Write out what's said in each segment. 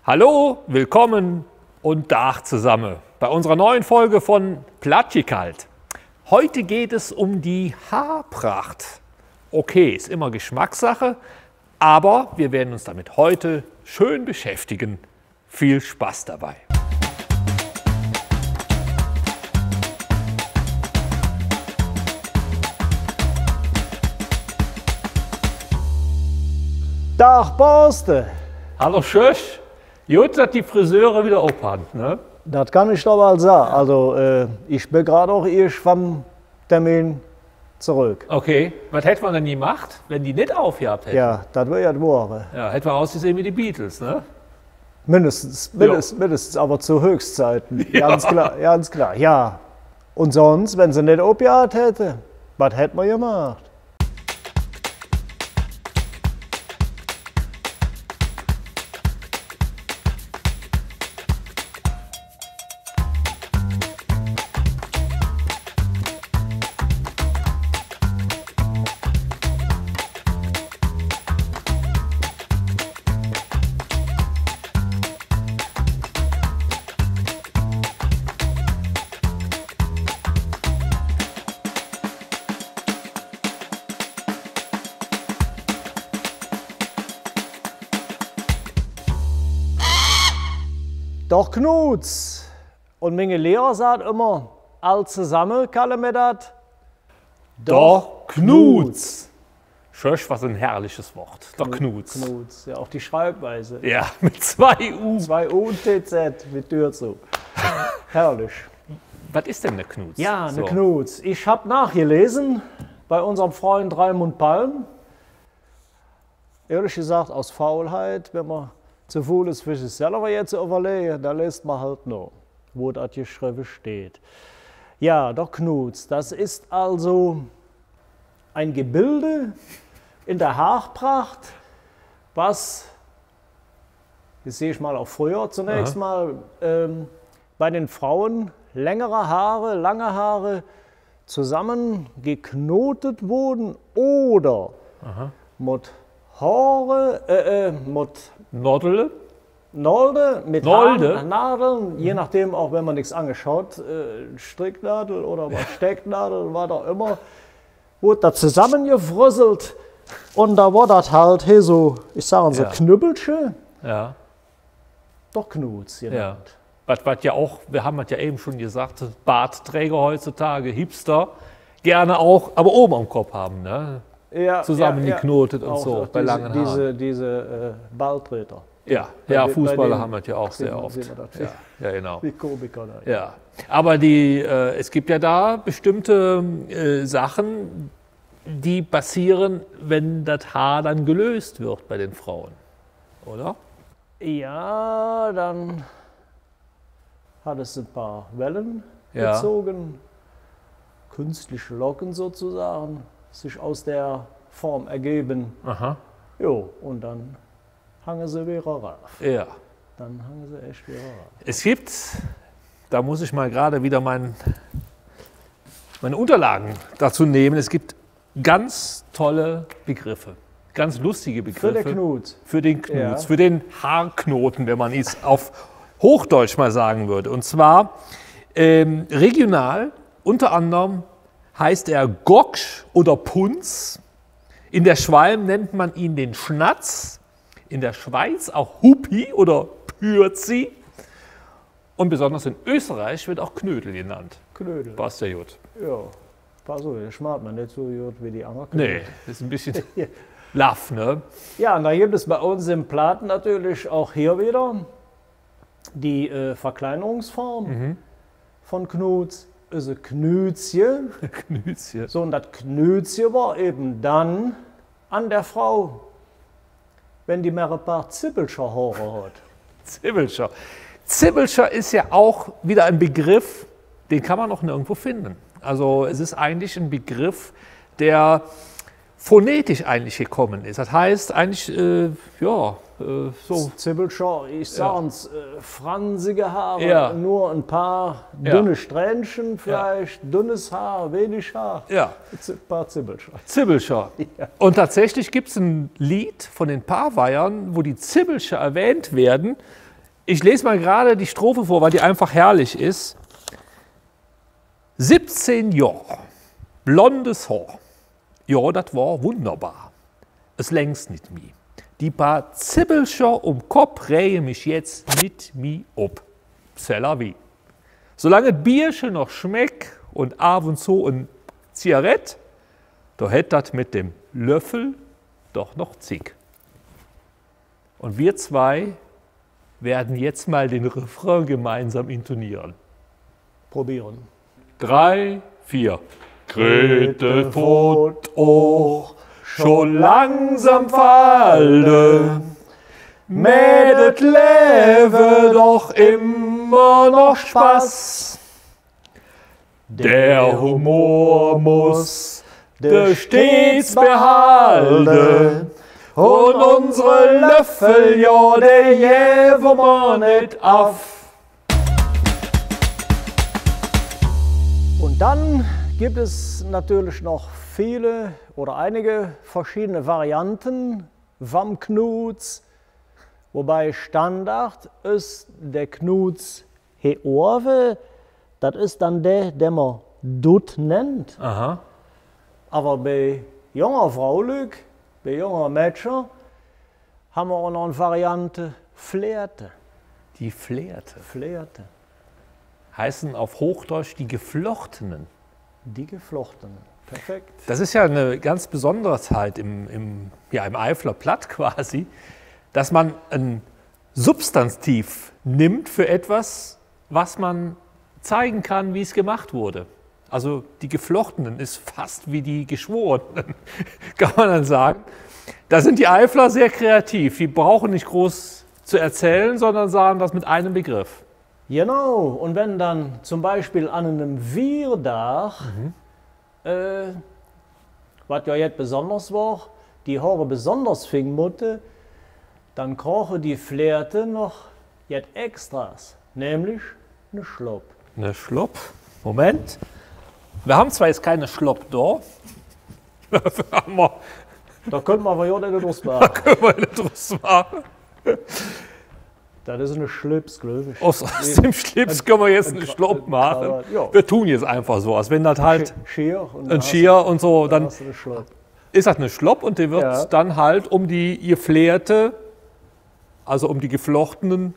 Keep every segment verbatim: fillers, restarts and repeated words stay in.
Hallo, willkommen und Tag zusammen bei unserer neuen Folge von Platschikalt. Heute geht es um die Haarpracht. Okay, ist immer Geschmackssache, aber wir werden uns damit heute schön beschäftigen. Viel Spaß dabei. Tag, Borste. Hallo Schösch. Gut, dass die Friseure wieder aufhaben, ne? Das kann ich doch mal sagen. Also, äh, ich bin gerade auch erst vom Termin zurück. Okay, was hätte man denn gemacht, wenn die nicht aufgehabt hätten? Ja, das wäre ja die Woche. Ja, hätte man ausgesehen wie die Beatles, ne? Mindestens, mindestens, mindestens, aber zu Höchstzeiten. Ja. Ganz klar, ganz klar, ja. Und sonst, wenn sie nicht aufgehört hätte, was hätten wir gemacht? Doch Knuts. Und meine Lehrer sagt immer, all zusammen kallen wir das. Doch Knuts. Schösch, was ein herrliches Wort. Doch Knuts. Knuts, ja, auch die Schreibweise. Ja, mit zwei U. Zwei U und T Z mit Tür zu. Herrlich. Was ist denn eine Knuts? Ja, eine So. Knuts. Ich habe nachgelesen bei unserem Freund Raimund Palm. Ehrlich gesagt, aus Faulheit, wenn man zu faul ist, für sich selber jetzt zu überlegen, da lässt man halt noch, wo das geschrieben steht. Ja, doch Knuts, das ist also ein Gebilde in der Haarpracht, was, das sehe ich mal auch früher zunächst Aha. mal, ähm, bei den Frauen längere Haare, lange Haare zusammengeknotet wurden oder Aha. mit Haare, äh, äh, mit Nordele? Nolde, mit Nolde? Haaren, Nadeln, je nachdem, auch wenn man nichts angeschaut, äh, Stricknadel oder was Stecknadel, was auch immer, wurde da zusammengefröselt und da war das halt hier so, ich sage so Ja. Knüppelchen, Ja. doch Knuts Ja. genannt. Was, was ja auch, wir haben es ja eben schon gesagt, Bartträger heutzutage, Hipster, gerne auch, aber oben am Kopf haben, ne? Ja, Zusammengeknotet und Auch- so, auch bei diese, langen Haaren. Diese, diese äh, Balltreter, Ja, bei ja, den- bei Fußballer denen haben das ja auch sieht sehr man- oft. sieht man das, Ja, ja, genau. wie Komiker da. Ja, aber die, äh, es gibt ja da bestimmte äh, Sachen, die passieren, wenn das Haar dann gelöst wird bei den Frauen, oder? Ja, dann hat es ein paar Wellen Ja. gezogen, künstliche Locken sozusagen, sich aus der Form ergeben. Aha. Jo, und dann hangen sie wieder rauf. Ja. Dann hangen sie echt wieder rauf. Es gibt, da muss ich mal gerade wieder mein, meine Unterlagen dazu nehmen, es gibt ganz tolle Begriffe, ganz lustige Für Begriffe. den Knut. Für den Knuts, Ja. für den Haarknoten, wenn man es auf Hochdeutsch mal sagen würde. Und zwar ähm, regional, unter anderem heißt er Goksch oder Punz. In der Schwalm nennt man ihn den Schnatz. In der Schweiz auch Hupi oder Pürzi. Und besonders in Österreich wird auch Knödel genannt. Knödel. Passt ja gut. Ja, pass auf, das schmart man nicht so gut wie die anderen Nee, Knödel. das ist ein bisschen laff, ne? Ja, und da gibt es bei uns im Platen natürlich auch hier wieder die äh, Verkleinerungsform Mhm. von Knuts. Ist ein Knütchen. Knütchen. So, und das Knütchen war eben dann an der Frau, wenn die mehrere paar Zippelscher Haare hat. Zibbelscher. Zibbelscher ist ja auch wieder ein Begriff, den kann man noch nirgendwo finden. Also es ist eigentlich ein Begriff, der phonetisch eigentlich gekommen ist. Das heißt eigentlich, äh, ja, äh, so. Zippelscher, ich sag's, äh, fransige Haare, Ja. nur ein paar Ja. dünne Strähnchen vielleicht, dünnes Haar, wenig Haar, Ja, ein paar Zippelscher. Zibbelscher. Ja. Und tatsächlich gibt es ein Lied von den Paarweihern, wo die Zibbelscher erwähnt werden. ich lese mal gerade die Strophe vor, weil die einfach herrlich ist. siebzehn Jahre, blondes Haar. Ja, das war wunderbar. Es längst nicht mi. Die paar Zibbelscher um Kopf rähe mich jetzt mit mi ob. C'est la vie. Solange Bierchen noch schmeckt und ab und zu ein Zigarett, da hätt das mit dem Löffel doch noch zig. Und wir zwei werden jetzt mal den Refrain gemeinsam intonieren. Probieren. Drei, vier. Grete fort auch schon langsam fallen, mit Lebe doch immer noch Spaß. Der Humor muss der stets behalten und unsere Löffel, ja, der jäven wir nicht auf. Und dann gibt es natürlich noch viele oder einige verschiedene Varianten vom Knuts, wobei Standard ist der Knuts Heorve, das ist dann der, den man Dutt nennt. Aha. Aber bei junger Frau, bei junger Mädchen, haben wir auch noch eine Variante Flährte. Die Flährte Flährte, heißen auf Hochdeutsch die Geflochtenen. die Geflochtenen. Perfekt. Das ist ja eine ganz besondere Zeit im, im, ja, im Eifler Platt quasi, dass man ein Substantiv nimmt für etwas, was man zeigen kann, wie es gemacht wurde. Also die Geflochtenen ist fast wie die Geschworenen, kann man dann sagen. Da sind die Eifler sehr kreativ. Die brauchen nicht groß zu erzählen, sondern sagen das mit einem Begriff. Genau, und wenn dann zum Beispiel an einem Wierdach, mhm. äh, was ja jetzt besonders war, die Haare besonders fing mutte, dann koche die Flährte noch jetzt Extras, nämlich eine Schlopp. Eine Schlopp? Moment. Wir haben zwar jetzt keine Schlopp da. Dafür haben wir, Da können wir aber ja nicht draus da machen. können wir nicht draus machen. Das ist eine Schlips, glaube ich. Aus, aus dem Schlips können wir jetzt einen Schlopp machen. Ja. Wir tun jetzt einfach so, als wenn das halt Schier und ein Schier und so, dann dann hast du eine Schlopp. ist das eine Schlopp und die wird Ja. dann halt um die geflärte, also um die geflochtenen,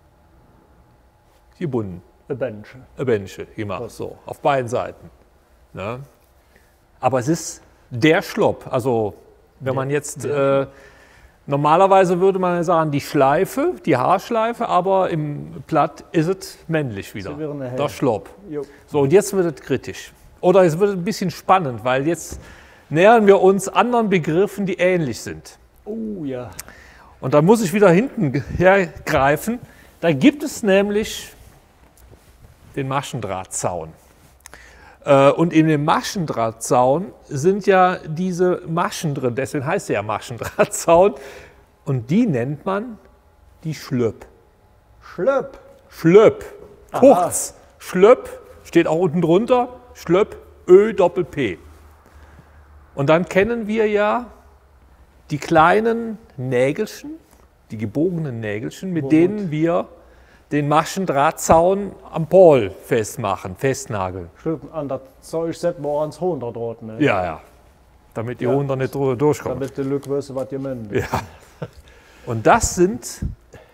gebunden. Ein Bench. Ein Bändchen gemacht, so, auf beiden Seiten. Ne? Aber es ist der Schlopp, also wenn man jetzt, äh, normalerweise würde man sagen, die Schleife, die Haarschleife, aber im Platt ist es männlich wieder, So wäre eine Hell. der Schlopp. Jo. So, und jetzt wird es kritisch. Oder es wird ein bisschen spannend, weil jetzt nähern wir uns anderen Begriffen, die ähnlich sind. Oh ja. Und da muss ich wieder hinten hergreifen. Da gibt es nämlich den Maschendrahtzaun. Äh, Und in dem Maschendrahtzaun sind ja diese Maschen drin, deswegen heißt er ja Maschendrahtzaun. Und die nennt man die Schlöpp. Schlöpp. Schlöpp, Aha. kurz. Schlöpp, steht auch unten drunter. Schlöpp, Ö, Doppel-P. Und dann kennen wir ja die kleinen Nägelchen, die gebogenen Nägelchen, mit Wo denen wir den Maschendrahtzaun am Pol festmachen, festnageln. Schlöpp an das Zeug setzen wir ans hundert dort. Ne? Ja, ja. Damit die Ja. Hunde nicht drüber durchkommen. Damit die Leute wissen, was ihr meint. Ja. Und das sind,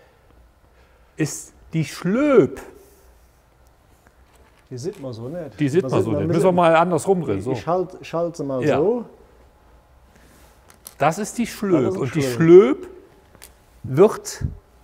ist die Schlöp. Die sieht man so nicht. Die sieht man so. Die müssen wir mal andersrum drehen. So. Ich halte ich halt sie mal Ja. so. Das ist die Das Schlöp. ist ein Und die Schlöp. Schlöp wird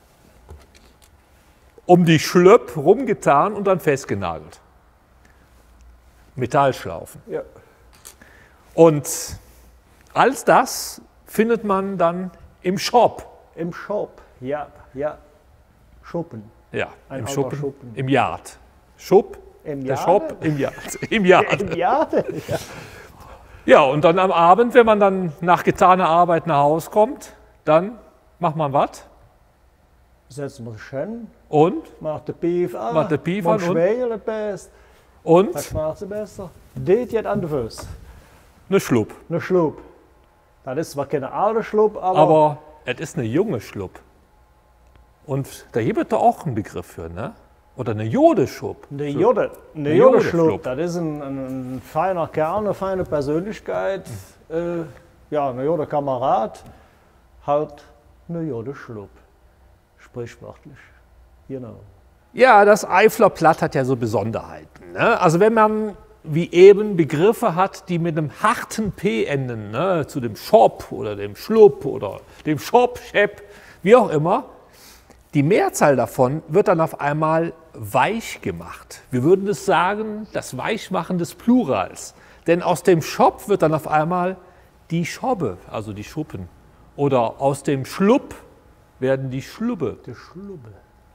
um die Schlöp rumgetan und dann festgenagelt. Metallschlaufen. Ja. Und all das findet man dann im Shop. Im Shop. Ja, ja. Schuppen. Ja, Ein im alter Schuppen, Schuppen. im Yard. Schub, Im der Yard? Shop, im Yard. Im Yard. Im Yard? Ja. Ja, und dann am Abend, wenn man dann nach getaner Arbeit nach Hause kommt, dann macht man was? Setzen wir schön. Und? Macht den Beef an. Macht den Beef man an und? schwägelt das best. Was Und macht sie besser? Das jetzt an der Fuß. eine Schlupp. Eine Schlupp. Das ist zwar keine alte Schlupp, aber, Aber es ist eine junge Schlupp. Und da gibt es da auch einen Begriff für, ne? Oder eine Jodeschub. Eine Jode, eine Eine Jodeschlupp, Jodeschlupp. das ist ein, ein, ein feiner Kerl, eine feine Persönlichkeit. Äh, ja, eine Jode-Kamerad, halt eine Jodeschlupp. Sprichwörtlich. Genau. Ja, das Eifler Platt hat ja so Besonderheiten. Ne? Also wenn man wie eben Begriffe hat, die mit einem harten P enden, ne? Zu dem Schop oder dem Schlupp oder dem Schop, Schepp, wie auch immer, die Mehrzahl davon wird dann auf einmal weich gemacht. Wir würden es sagen, das Weichmachen des Plurals. Denn aus dem Schop wird dann auf einmal die Schobbe, also die Schuppen. Oder aus dem Schlupp werden die Schlubbe. Die Schlubbe.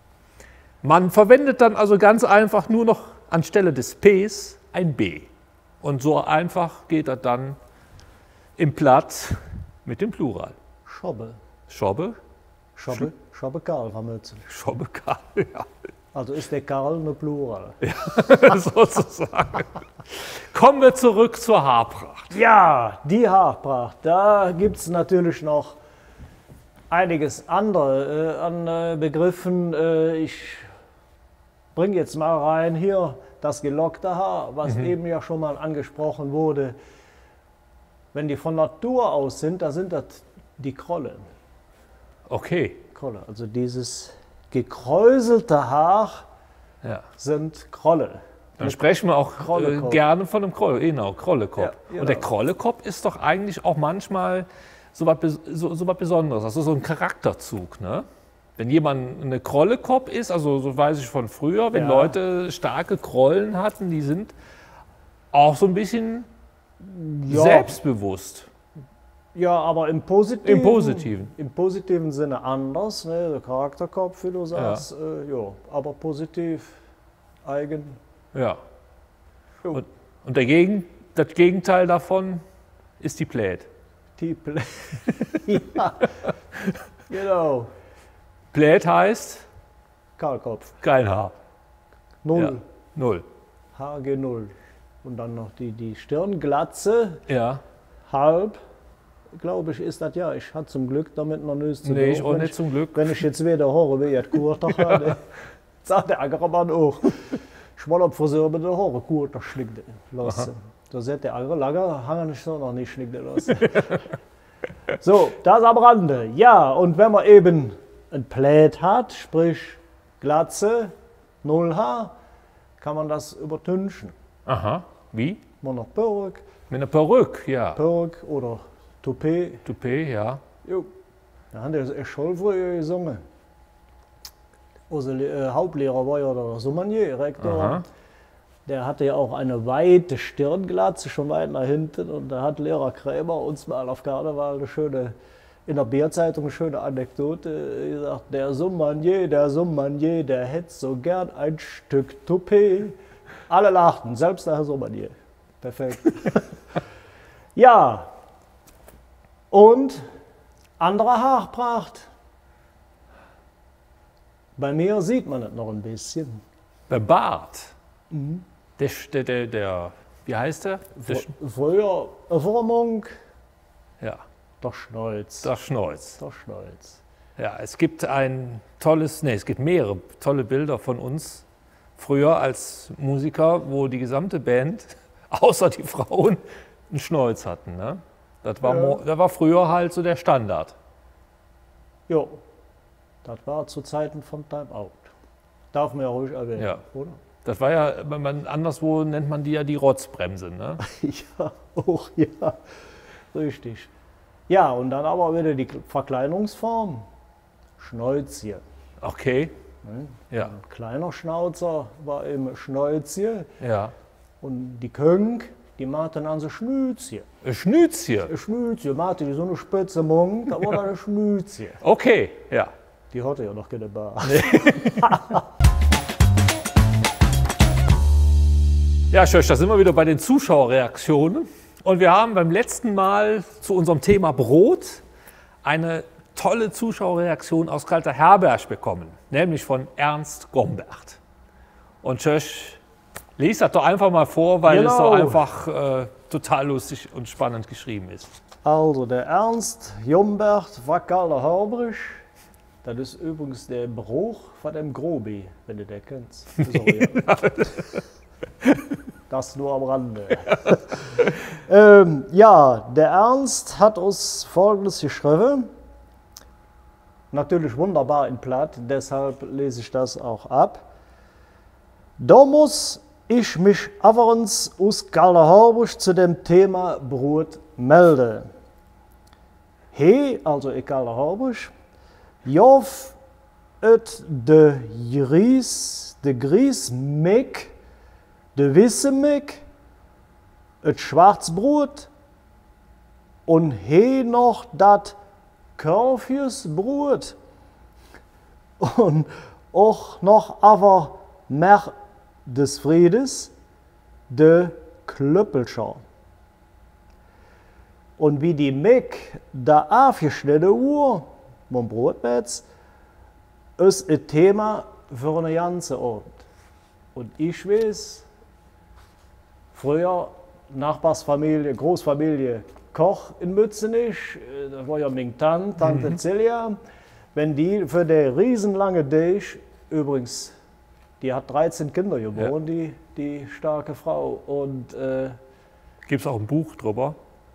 Man verwendet dann also ganz einfach nur noch anstelle des Ps ein B. Und so einfach geht das dann im Platt mit dem Plural. Schobbe. Schobbe, Schobbe, Schobbe Karl, vermutlich. Schobbe, Karl, ja. Also ist der Karl eine Plural. Sozusagen. Kommen wir zurück zur Haarpracht. Ja, die Haarpracht. Da gibt es natürlich noch einiges andere äh, an äh, Begriffen. Äh, ich bringe jetzt mal rein hier das gelockte Haar, was Mhm. eben ja schon mal angesprochen wurde. Wenn die von Natur aus sind, da sind das die Krolle. Okay. Krolle. Also dieses gekräuselte Haar Ja. sind Krolle. Dann sprechen wir auch äh, Krollekopf. gerne von einem Krolle, genau, Krollekopf. Ja, genau. Und der Krollekopf ist doch eigentlich auch manchmal so was, Bes- so, so was Besonderes, also so ein Charakterzug. Ne? Wenn jemand eine Krollekopf ist, also so weiß ich von früher, wenn Ja. Leute starke Krollen hatten, die sind auch so ein bisschen Ja. selbstbewusst. Ja, aber im Positiven, Im Positiven. Im positiven Sinne anders, ne? Der Charakterkopf, wie du sagst, äh, ja, aber positiv, eigen. Ja. Jo. Und, und der Gegen, das Gegenteil davon ist die Plät. Titel. Ja, genau. Plät heißt Kahlkopf, kein Haar. null, Ja. Null. H G null. Und dann noch die, die Stirnglatze, Ja. halb, glaube ich, ist das ja. Ich hatte zum Glück damit noch nichts zu Nee, tun. ich auch Wenn nicht zum Glück. Wenn ich jetzt wieder höre, wie ich Kurter habe, sagt der Ackermann auch. Ich will auf Friseur mit der Haare Kurter schnicken lassen. Da sagt der andere Lager, hangen ich so noch nicht schnicken lassen. So, das am Rande. Ja, und wenn man eben ein Plät hat, sprich Glatze, null Haar, kann man das übertünchen. Aha. Wie? Man noch Peruk, Mit einer Perücke, ja. Peruk oder Toupet. Toupet, ja. Jo. Da haben die schon früher gesungen. Unser äh, Hauptlehrer war ja der Sommelier, Rektor. Aha. Der hatte ja auch eine weite Stirnglatze, schon weit nach hinten. Und da hat Lehrer Krämer uns mal auf Karneval eine schöne, in der Bierzeitung eine schöne Anekdote gesagt. Der Sommelier, der Sommelier, der hätte so gern ein Stück Toupet. Alle lachten, selbst der Herr Sommelier. Perfekt. Ja, und andere Haarpracht. Bei mir sieht man es noch ein bisschen. Der Bart. Der, Sch- der, der, der, wie heißt der? der Sch- Früher eine Formung, ja, der Schnäuz. der Schnäuz. Der Schnäuz. Ja, es gibt ein tolles, nee, es gibt mehrere tolle Bilder von uns früher als Musiker, wo die gesamte Band, außer die Frauen, einen Schnäuz hatten. Ne? Das, war Ja. mo- das war früher halt so der Standard. Jo, das war zu Zeiten von Time Out. Darf man ja ruhig erwähnen, Ja. oder? Das war ja, wenn man, anderswo nennt man die ja die Rotzbremse. Ne? Ja, auch, ja, richtig. Ja, und dann aber wieder die Verkleinerungsform. Schnäuzchen. Okay, Ne? ja, Ein kleiner Schnauzer war eben Schnäuzchen. ja. Und die Könk, die machten dann so Schnüzchen. Ein Schnüzchen. Ein Schnüzchen, machte die so eine spitze Mund, da war dann ein Schnüzchen. Okay, ja. Die hatte ja noch keine Bar. Ja, Schösch, da sind wir wieder bei den Zuschauerreaktionen. Und wir haben beim letzten Mal zu unserem Thema Brot eine tolle Zuschauerreaktion aus Kalter Herberg bekommen, nämlich von Ernst Gombert. Und Schösch, lies das doch einfach mal vor, weil es Genau. doch einfach äh, total lustig und spannend geschrieben ist. Also der Ernst Jombert war Karl Herbrich. Das ist übrigens der Bruch von dem Grobi, wenn du den kennst. Sorry. Das nur am Rande. ähm, ja, der Ernst hat uns Folgendes geschrieben. Natürlich wunderbar in Platt, deshalb lese ich das auch ab. Da muss ich mich aberens aus Kalderhorbusch zu dem Thema Brot melden. He, also in Kalderhorbusch, jof et de Gries, de Gries Mick, de Wisse Mick, et Schwarzbrot und he noch dat Körfjesbrot und auch noch aber mehr des Friedes, de Klöppelscher. Und wie die Mick da aufgeschnitten wurde, vom Brotmetz, ist ein Thema für eine ganze Abend. Und ich weiß, früher Nachbarsfamilie, Großfamilie Koch in Mützenich, das war ja meine Tante, Tante mhm. Celia, wenn die für den riesenlange Tisch, übrigens, die hat dreizehn Kinder geboren, ja. die, die starke Frau. Und äh, gibt es auch ein Buch drüber?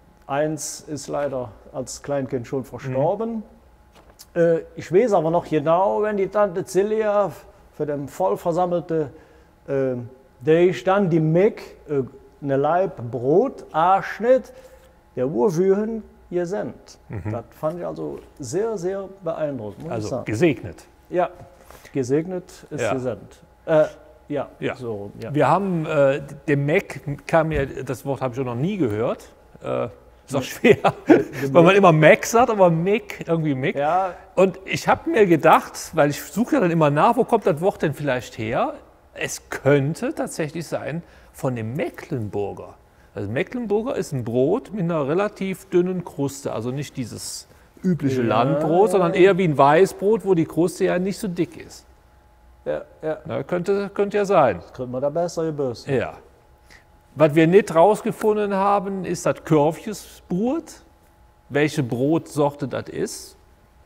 Eins ist leider als Kleinkind schon verstorben. Mhm. Äh, ich weiß aber noch genau, wenn die Tante Celia für den voll versammelte äh, Tisch dann die Mick äh, eine Laib Brot anschnitt, der Urwühen gesendet. Mhm. Das fand ich also sehr, sehr beeindruckend. Also gesegnet. Ja, gesegnet ist ja. gesendet. Äh, ja, ja. So, ja. Wir haben, äh, dem Mac kam mir, das Wort habe ich schon noch nie gehört. Äh, ist auch schwer, weil man immer Mac sagt, aber Mac, irgendwie Mac. Ja. Und ich habe mir gedacht, weil ich suche ja dann immer nach, wo kommt das Wort denn vielleicht her? Es könnte tatsächlich sein von dem Mecklenburger. Also Mecklenburger ist ein Brot mit einer relativ dünnen Kruste, also nicht dieses übliche ja. Landbrot, sondern eher wie ein Weißbrot, wo die Kruste ja nicht so dick ist. Ja, ja. Na, könnte, könnte ja sein. Das könnte man da besser gebürsten. Ja. Was wir nicht rausgefunden haben, ist das Körfjesbrot. Welche Brotsorte das ist,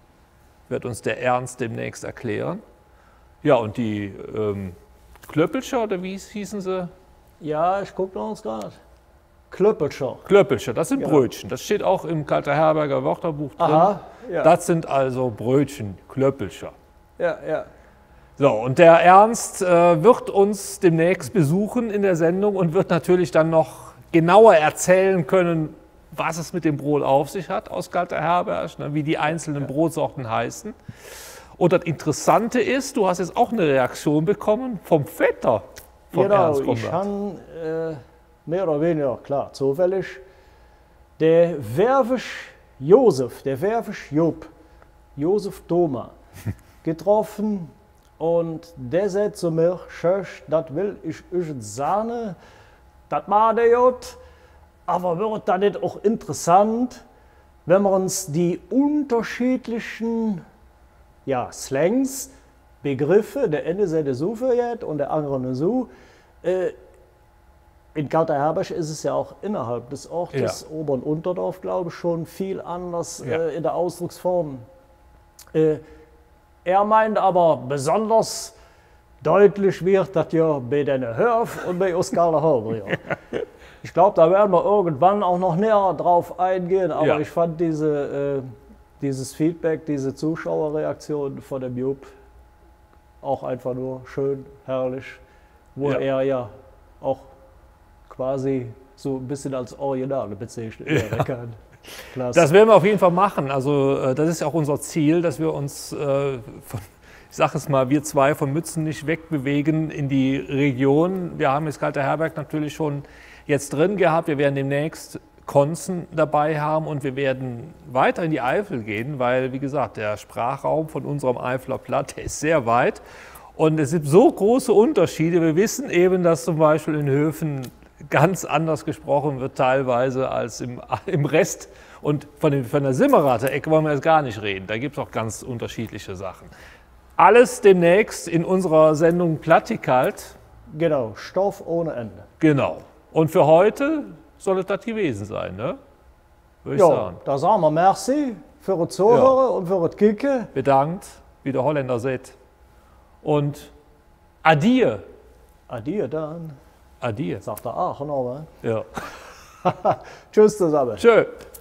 wird uns der Ernst demnächst erklären. Ja, und die ähm, Klöppelscher, oder wie hießen sie? Ja, ich gucke uns gerade. Klöppelscher. Klöppelscher, das sind ja. Brötchen. Das steht auch im Kalter Herberger Wörterbuch drin. Aha, ja. Das sind also Brötchen, Klöppelscher. Ja, ja. So, und der Ernst äh, wird uns demnächst besuchen in der Sendung und wird natürlich dann noch genauer erzählen können, was es mit dem Brot auf sich hat aus Kalter Herberg, ne, wie die einzelnen ja. Brotsorten heißen. Und das Interessante ist, du hast jetzt auch eine Reaktion bekommen vom Vetter von genau, Ernst Konrad. Ich habe äh, mehr oder weniger, klar, zufällig, der Werwisch Josef, der Werwisch Job, Josef Thoma, getroffen. Und der sagt zu mir, Schöch, das will ich euch sagen, das macht der Jod, aber wird das nicht auch interessant, wenn wir uns die unterschiedlichen ja, Slangs, Begriffe, der eine sagt so verjährt und der andere so, äh, in Kalter Herberg ist es ja auch innerhalb des Ortes, ja. Ober- und Unterdorf, glaube ich, schon viel anders ja. äh, in der Ausdrucksform. Äh, Er meint aber besonders deutlich wird das ja bei den Hörf und bei Oskar Horber. Ich glaube, da werden wir irgendwann auch noch näher drauf eingehen, aber ja. ich fand diese, äh, dieses Feedback, diese Zuschauerreaktion von dem Jupp auch einfach nur schön, herrlich, wo ja. er ja auch quasi so ein bisschen als Original bezeichnet werden kann. Klasse. Das werden wir auf jeden Fall machen. Also das ist ja auch unser Ziel, dass wir uns, äh, von, ich sage es mal, wir zwei von Mützen nicht wegbewegen in die Region. Wir haben jetzt Kalter Herberg natürlich schon jetzt drin gehabt. Wir werden demnächst Konzen dabei haben und wir werden weiter in die Eifel gehen, weil, wie gesagt, der Sprachraum von unserem Eifler Platt, der ist sehr weit. Und es gibt so große Unterschiede. Wir wissen eben, dass zum Beispiel in Höfen ganz anders gesprochen wird teilweise als im, im Rest. Und von, den, von der Simmerater Ecke wollen wir jetzt gar nicht reden. Da gibt es auch ganz unterschiedliche Sachen. Alles demnächst in unserer Sendung Plattikalt. Genau, Stoff ohne Ende. Genau. Und für heute soll es das gewesen sein, ne? Würde ich ja, sagen. Da sagen wir merci für die Zuhörer ja. und für das Kicken. Bedankt. wie der Holländer sagt. Und Adieu. Adieu dann, Adieu. sagt der Aachener. Ja. Tschüss zusammen. Tschö.